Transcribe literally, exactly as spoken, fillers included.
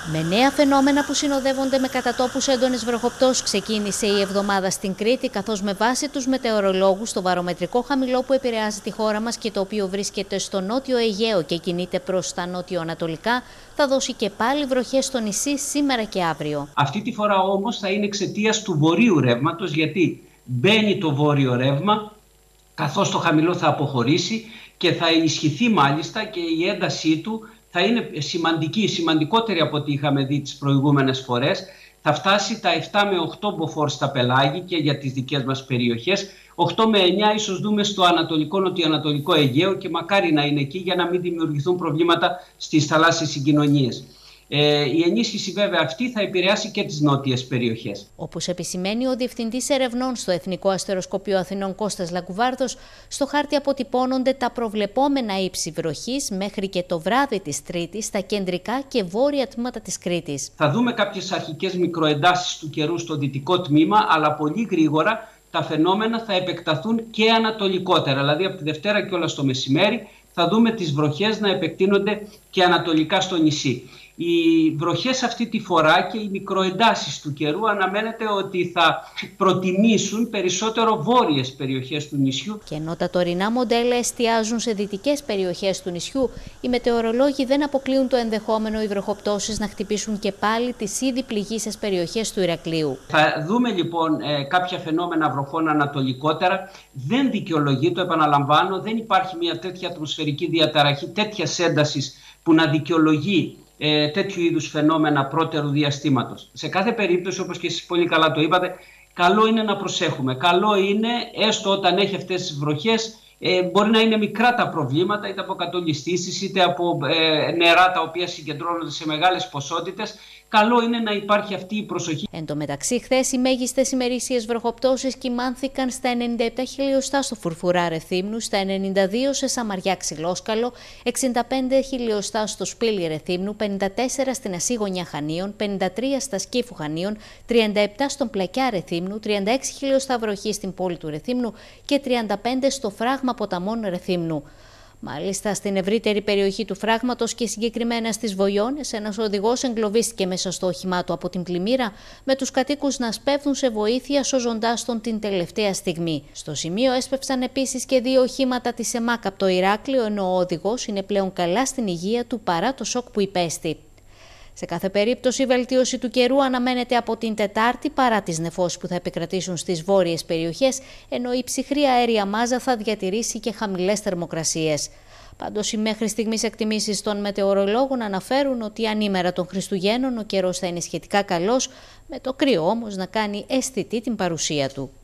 Με νέα φαινόμενα που συνοδεύονται με κατατόπους έντονες βροχοπτώσεις ξεκίνησε η εβδομάδα στην Κρήτη, καθώς με βάση τους μετεωρολόγους το βαρομετρικό χαμηλό που επηρεάζει τη χώρα μας και το οποίο βρίσκεται στο νότιο Αιγαίο και κινείται προς τα νότιο-ανατολικά, θα δώσει και πάλι βροχές στο νησί σήμερα και αύριο. Αυτή τη φορά όμως θα είναι εξαιτίας του βορείου ρεύματος, γιατί μπαίνει το βόρειο ρεύμα, καθώς το χαμηλό θα αποχωρήσει και θα ενισχυθεί μάλιστα και η έντασή του θα είναι σημαντική, σημαντικότερη από ό,τι είχαμε δει τις προηγούμενες φορές. Θα φτάσει τα επτά με οκτώ μποφόρ στα πελάγη και για τις δικές μας περιοχές. οκτώ με εννιά ίσως δούμε στο ανατολικό νοτιοανατολικό Αιγαίο και μακάρι να είναι εκεί για να μην δημιουργηθούν προβλήματα στις θαλάσσιες συγκοινωνίες. Ε, η ενίσχυση βέβαια αυτή θα επηρεάσει και τις νότιες περιοχές. Όπως επισημαίνει ο Διευθυντής Ερευνών στο Εθνικό Αστεροσκοπείο Αθηνών Κώστας Λακκουβάρδος, στο χάρτη αποτυπώνονται τα προβλεπόμενα ύψη βροχής μέχρι και το βράδυ της Τρίτης στα κεντρικά και βόρεια τμήματα της Κρήτης. Θα δούμε κάποιες αρχικές μικροεντάσεις του καιρού στο δυτικό τμήμα, αλλά πολύ γρήγορα τα φαινόμενα θα επεκταθούν και ανατολικότερα. Δηλαδή από τη Δευτέρα και όλα στο μεσημέρι θα δούμε τις βροχές να επεκτείνονται και ανατολικά στο νησί. Οι βροχές αυτή τη φορά και οι μικροεντάσεις του καιρού αναμένεται ότι θα προτιμήσουν περισσότερο βόρειες περιοχές του νησιού. Και ενώ τα τωρινά μοντέλα εστιάζουν σε δυτικές περιοχές του νησιού, οι μετεωρολόγοι δεν αποκλείουν το ενδεχόμενο οι βροχοπτώσεις να χτυπήσουν και πάλι τις ήδη πληγείσες περιοχές του Ηρακλείου. Θα δούμε λοιπόν ε, κάποια φαινόμενα βροχών ανατολικότερα. Δεν δικαιολογεί, το επαναλαμβάνω, δεν υπάρχει μια τέτοια ατμοσφαιρική διαταραχή τέτοιας έντασης που να δικαιολογεί Ε, τέτοιου είδους φαινόμενα πρώτερου διαστήματος. Σε κάθε περίπτωση, όπως και εσείς πολύ καλά το είπατε, καλό είναι να προσέχουμε. Καλό είναι, έστω όταν έχει αυτές τις βροχές, ε, μπορεί να είναι μικρά τα προβλήματα, είτε από κατολιστήσεις, είτε από ε, νερά τα οποία συγκεντρώνονται σε μεγάλες ποσότητες. Καλό είναι να υπάρχει αυτή η προσοχή. Εν τω μεταξύ, χθες οι μέγιστες ημερήσιες βροχοπτώσεις κυμάνθηκαν στα ενενήντα επτά χιλιοστά στο Φουρφουρά Ρεθύμνου, στα ενενήντα δύο σε Σαμαριά Ξυλόσκαλο, εξήντα πέντε χιλιοστά στο Σπήλι Ρεθύμνου, πενήντα τέσσερα στην Ασίγωνια Χανίων, πενήντα τρία στα Σκύφου Χανίων, τριάντα επτά στον Πλακιά Ρεθύμνου, τριάντα έξι χιλιοστά βροχή στην πόλη του Ρεθύμνου και τριάντα πέντε στο Φράγμα Ποταμών Ρεθύμνου. Μάλιστα, στην ευρύτερη περιοχή του φράγματος και συγκεκριμένα στις Βοϊώνες, ένας οδηγός εγκλωβίστηκε μέσα στο όχημά του από την πλημμύρα, με τους κατοίκους να σπέβδουν σε βοήθεια σώζοντάς τον την τελευταία στιγμή. Στο σημείο έσπευσαν επίσης και δύο οχήματα της ΕΜΑΚ από το Ηράκλειο, ενώ ο οδηγός είναι πλέον καλά στην υγεία του παρά το σοκ που υπέστη. Σε κάθε περίπτωση, η βελτίωση του καιρού αναμένεται από την Τετάρτη παρά τις νεφώσεις που θα επικρατήσουν στις βόρειες περιοχές, ενώ η ψυχρή αέρια μάζα θα διατηρήσει και χαμηλές θερμοκρασίες. Πάντως, οι μέχρι στιγμής εκτιμήσεις των μετεωρολόγων αναφέρουν ότι ανήμερα των Χριστουγέννων ο καιρός θα είναι σχετικά καλός, με το κρύο όμως να κάνει αισθητή την παρουσία του.